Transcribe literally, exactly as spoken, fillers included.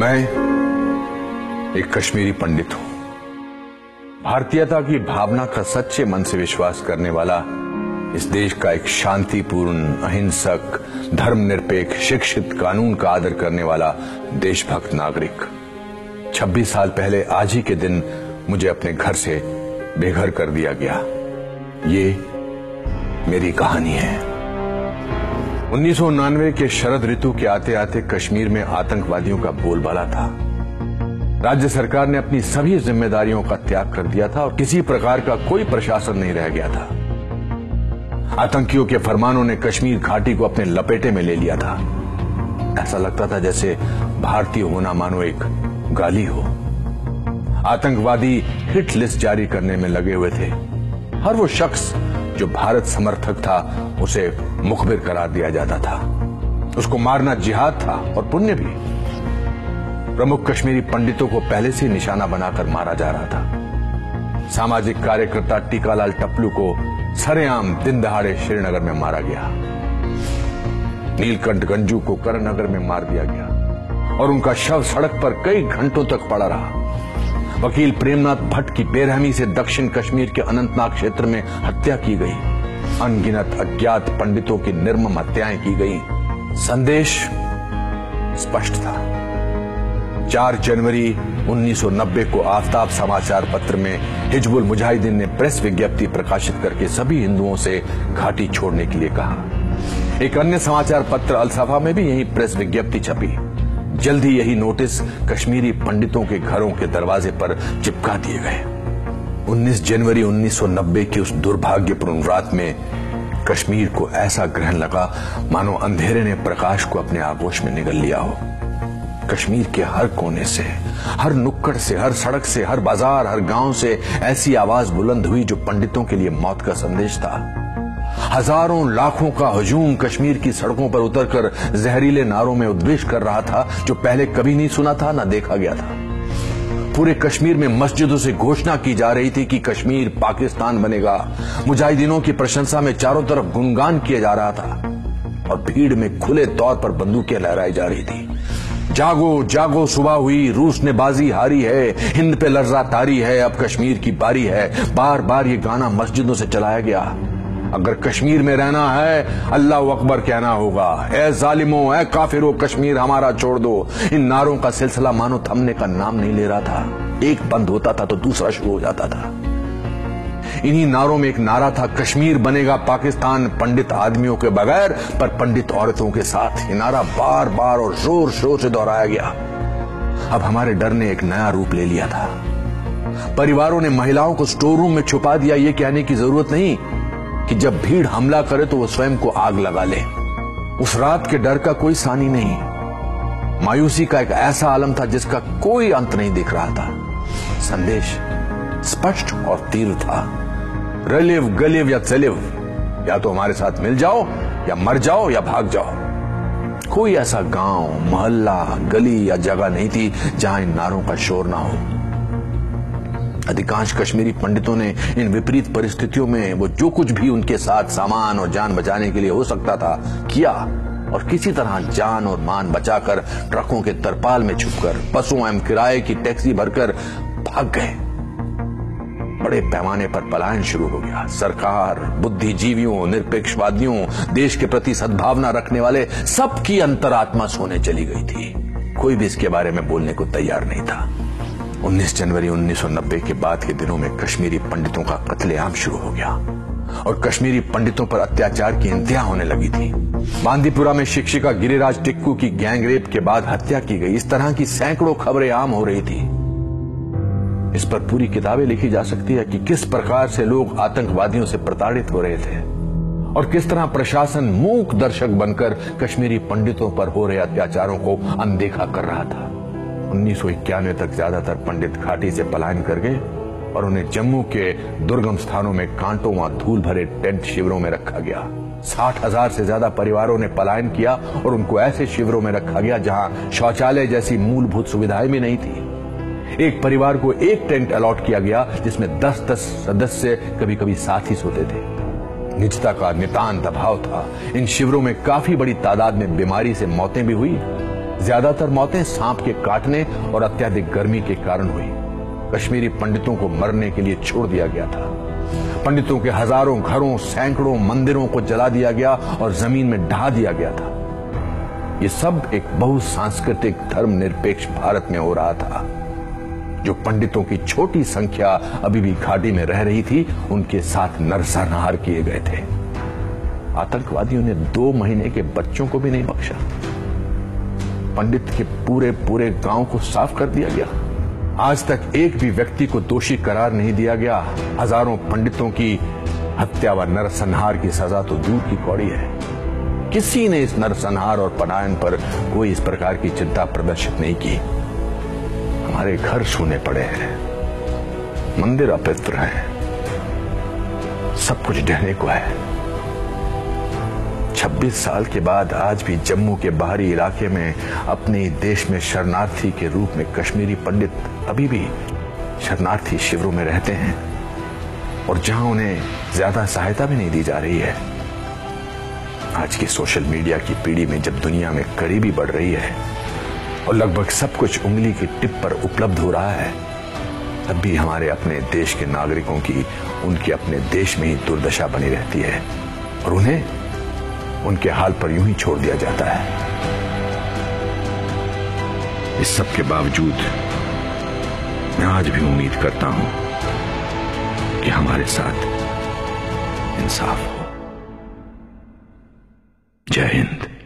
मैं एक कश्मीरी पंडित हूं। भारतीयता की भावना का सच्चे मन से विश्वास करने वाला, इस देश का एक शांतिपूर्ण, अहिंसक, धर्मनिरपेक्ष, शिक्षित, कानून का आदर करने वाला देशभक्त नागरिक। छब्बीस साल पहले आज ही के दिन मुझे अपने घर से बेघर कर दिया गया। ये मेरी कहानी है। उन्नीस सौ उन्नानवे के शरद ऋतु के आते आते कश्मीर में आतंकवादियों का बोलबाला था। राज्य सरकार ने अपनी सभी जिम्मेदारियों का त्याग कर दिया था और किसी प्रकार का कोई प्रशासन नहीं रह गया था। आतंकियों के फरमानों ने कश्मीर घाटी को अपने लपेटे में ले लिया था। ऐसा लगता था जैसे भारतीय होना मानो एक गाली हो। आतंकवादी हिट लिस्ट जारी करने में लगे हुए थे। हर वो शख्स जो भारत समर्थक था उसे मुखबिर करार दिया जाता था। उसको मारना जिहाद था और पुण्य भी। प्रमुख कश्मीरी पंडितों को पहले से निशाना बनाकर मारा जा रहा था। सामाजिक कार्यकर्ता टीकालाल टप्लू को सरेआम दिन दहाड़े श्रीनगर में मारा गया। नीलकंठ गंजू को करनगर में मार दिया गया और उनका शव सड़क पर कई घंटों तक पड़ा रहा। वकील प्रेमनाथ भट्ट की बेरहमी से दक्षिण कश्मीर के अनंतनाग क्षेत्र में हत्या की गई। अनगिनत अज्ञात पंडितों की निर्मम हत्याएं की गई। संदेश स्पष्ट था। चार जनवरी उन्नीस सौ नब्बे को आफताब समाचार पत्र में हिजबुल मुजाहिदीन ने प्रेस विज्ञप्ति प्रकाशित करके सभी हिंदुओं से घाटी छोड़ने के लिए कहा। एक अन्य समाचार पत्र अलसफा में भी यही प्रेस विज्ञप्ति छपी। जल्द ही यही नोटिस कश्मीरी पंडितों के घरों के दरवाजे पर चिपका दिए गए। उन्नीस जनवरी उन्नीस सौ नब्बे की उस दुर्भाग्यपूर्ण रात में कश्मीर को ऐसा ग्रहण लगा मानो अंधेरे ने प्रकाश को अपने आगोश में निगल लिया हो। कश्मीर के हर कोने से, हर नुक्कड़ से, हर सड़क से, हर बाजार, हर गांव से ऐसी आवाज बुलंद हुई जो पंडितों के लिए मौत का संदेश था। हजारों लाखों का हुजूम कश्मीर की सड़कों पर उतरकर जहरीले नारों में उद्वेष कर रहा था जो पहले कभी नहीं सुना था, ना देखा गया था। पूरे कश्मीर में मस्जिदों से घोषणा की जा रही थी कि कश्मीर पाकिस्तान बनेगा। मुजाहिदीनों की प्रशंसा में चारों तरफ गुणगान किया जा रहा था और भीड़ में खुले तौर पर बंदूकें लहराई जा रही थी। जागो जागो सुबह हुई, रूस ने बाजी हारी है, हिंद पे लर्जा तारी है, अब कश्मीर की बारी है। बार बार ये गाना मस्जिदों से चलाया गया। अगर कश्मीर में रहना है अल्लाह अकबर कहना होगा। ए जालिमों, ए काफिरों, कश्मीर हमारा छोड़ दो। इन नारों का सिलसिला मानो थमने का नाम नहीं ले रहा था। एक बंद होता था तो दूसरा शुरू हो जाता था। इन्हीं नारों में एक नारा था, कश्मीर बनेगा पाकिस्तान पंडित आदमियों के बगैर पर पंडित औरतों के साथ। ये नारा बार बार और जोर शोर से दोहराया गया। अब हमारे डर ने एक नया रूप ले लिया था। परिवारों ने महिलाओं को स्टोर रूम में छुपा दिया। ये कहने की जरूरत नहीं कि जब भीड़ हमला करे तो वो स्वयं को आग लगा ले। उस रात के डर का कोई सानी नहीं। मायूसी का एक ऐसा आलम था जिसका कोई अंत नहीं दिख रहा था। संदेश स्पष्ट और तीव्र था, रलिव गलिव या चलिव, या तो हमारे साथ मिल जाओ या मर जाओ या भाग जाओ। कोई ऐसा गांव, मोहल्ला, गली या जगह नहीं थी जहां इन नारों का शोर ना हो। अधिकांश कश्मीरी पंडितों ने इन विपरीत परिस्थितियों में वो जो कुछ भी उनके साथ सामान और जान बचाने के लिए हो सकता था किया और किसी तरह जान और मान बचाकर ट्रकों के तरपाल में छुपकर बसों एवं किराए की टैक्सी भरकर भाग गए। बड़े पैमाने पर पलायन शुरू हो गया। सरकार, बुद्धिजीवियों, निरपेक्षवादियों, देश के प्रति सद्भावना रखने वाले सबकी अंतरात्मा सोने चली गई थी। कोई भी इसके बारे में बोलने को तैयार नहीं था। उन्नीस जनवरी उन्नीस सौ नब्बे के बाद के दिनों में कश्मीरी पंडितों का कत्लेआम शुरू हो गया और कश्मीरी पंडितों पर अत्याचार की इंतहा होने लगी थी। बांदीपुरा में शिक्षिका गिरिराज टिक्कू की गैंगरेप के बाद हत्या की गई। इस तरह की सैकड़ों खबरें आम हो रही थी। इस पर पूरी किताबें लिखी जा सकती है कि किस प्रकार से लोग आतंकवादियों से प्रताड़ित हो रहे थे और किस तरह प्रशासन मूक दर्शक बनकर कश्मीरी पंडितों पर हो रहे अत्याचारों को अनदेखा कर रहा था। उन्नीस सौ इक्यानवे तक ज्यादातर पंडित घाटी से पलायन कर गए और उन्हें जम्मू के दुर्गम स्थानों में कांटों व धूल भरे टेंट शिविरों में रखा गया। साठ हजार से ज्यादा परिवारों ने पलायन किया और उनको ऐसे शिविरों में रखा गया जहां शौचालय जैसी मूलभूत सुविधाएं भी नहीं थी। एक परिवार को एक टेंट अलॉट किया गया जिसमें दस दस सदस्य कभी कभी साथ ही सोते थे। निजता का नितांत अभाव था। इन शिविरों में काफी बड़ी तादाद में बीमारी से मौतें भी हुई। ज्यादातर मौतें सांप के काटने और अत्यधिक गर्मी के कारण हुई। कश्मीरी पंडितों को मरने के लिए छोड़ दिया गया था। पंडितों के हजारों घरों, सैकड़ों मंदिरों को जला दिया गया और जमीन में ढहा दिया गया था। ये सब एक बहुसांस्कृतिक धर्मनिरपेक्ष भारत में हो रहा था। जो पंडितों की छोटी संख्या अभी भी घाटी में रह रही थी, उनके साथ नरसंहार किए गए थे। आतंकवादियों ने दो महीने के बच्चों को भी नहीं बख्शा। पंडित के पूरे पूरे गांव को साफ कर दिया गया। आज तक एक भी व्यक्ति को दोषी करार नहीं दिया गया। हजारों पंडितों की हत्या व नरसंहार की सजा तो दूर की कौड़ी है। किसी ने इस नरसंहार और पलायन पर कोई इस प्रकार की चिंता प्रदर्शित नहीं की। हमारे घर सूने पड़े हैं, मंदिर अपवित्र हैं, सब कुछ ढहने को है। छब्बीस साल के बाद आज भी जम्मू के बाहरी इलाके में अपने देश में शरणार्थी के रूप में कश्मीरी पंडित अभी भी शरणार्थी शिविरों में रहते हैं, और जहां उन्हें ज्यादा सहायता भी नहीं दी जा रही है। आज की सोशल मीडिया की पीढ़ी में जब दुनिया में गरीबी बढ़ रही है और लगभग सब कुछ उंगली की टिप पर उपलब्ध हो रहा है, तब भी हमारे अपने देश के नागरिकों की उनके अपने देश में ही दुर्दशा बनी रहती है और उन्हें उनके हाल पर यूं ही छोड़ दिया जाता है। इस सब के बावजूद मैं आज भी उम्मीद करता हूं कि हमारे साथ इंसाफ हो। जय हिंद।